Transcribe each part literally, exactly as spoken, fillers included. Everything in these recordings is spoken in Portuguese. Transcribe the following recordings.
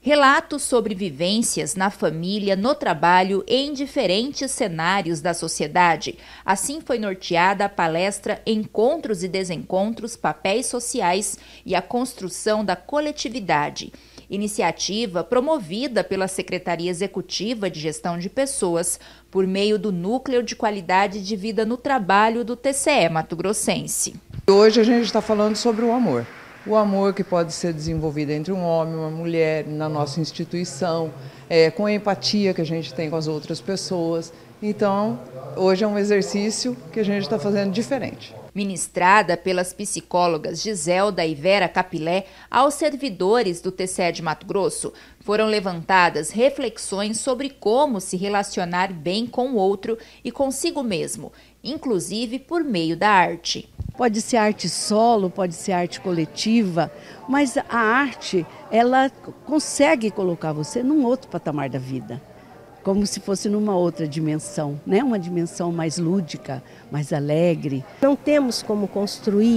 Relatos sobre vivências na família, no trabalho e em diferentes cenários da sociedade. Assim foi norteada a palestra Encontros e Desencontros, Papéis Sociais e a Construção da Coletividade. Iniciativa promovida pela Secretaria Executiva de Gestão de Pessoas por meio do Núcleo de Qualidade de Vida no Trabalho do T C E Mato Grossense. Hoje a gente está falando sobre o amor. O amor que pode ser desenvolvido entre um homem e uma mulher na nossa instituição, é, com a empatia que a gente tem com as outras pessoas. Então, hoje é um exercício que a gente está fazendo diferente. Ministrada pelas psicólogas Giselda e Vera Capilé aos servidores do T C E de Mato Grosso, foram levantadas reflexões sobre como se relacionar bem com o outro e consigo mesmo, inclusive por meio da arte. Pode ser arte solo, pode ser arte coletiva, mas a arte, ela consegue colocar você num outro patamar da vida, como se fosse numa outra dimensão, né? Uma dimensão mais lúdica, mais alegre. Não temos como construir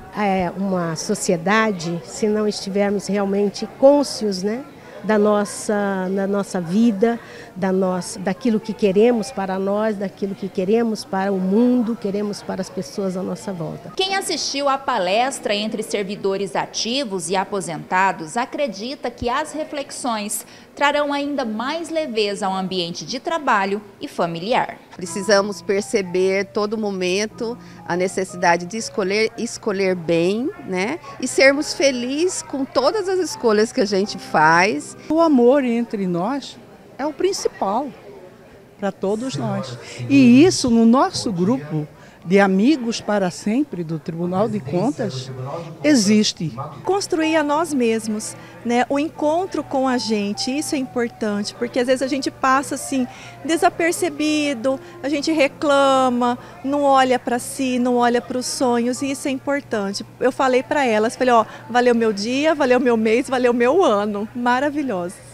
é, uma sociedade se não estivermos realmente cônscios, né? Da nossa, da nossa vida, da nossa, daquilo que queremos para nós, daquilo que queremos para o mundo, queremos para as pessoas à nossa volta. Quem assistiu à palestra entre servidores ativos e aposentados acredita que as reflexões trarão ainda mais leveza ao ambiente de trabalho e familiar. Precisamos perceber todo momento a necessidade de escolher, escolher bem, né? E sermos felizes com todas as escolhas que a gente faz. O amor entre nós é o principal para todos nós. E isso no nosso grupo de amigos para sempre do Tribunal de Contas existe. Construir a nós mesmos, né? O encontro com a gente, isso é importante, porque às vezes a gente passa assim desapercebido, a gente reclama, não olha para si, não olha para os sonhos, e isso é importante. Eu falei para elas, falei, ó, valeu meu dia, valeu meu mês, valeu meu ano, maravilhoso.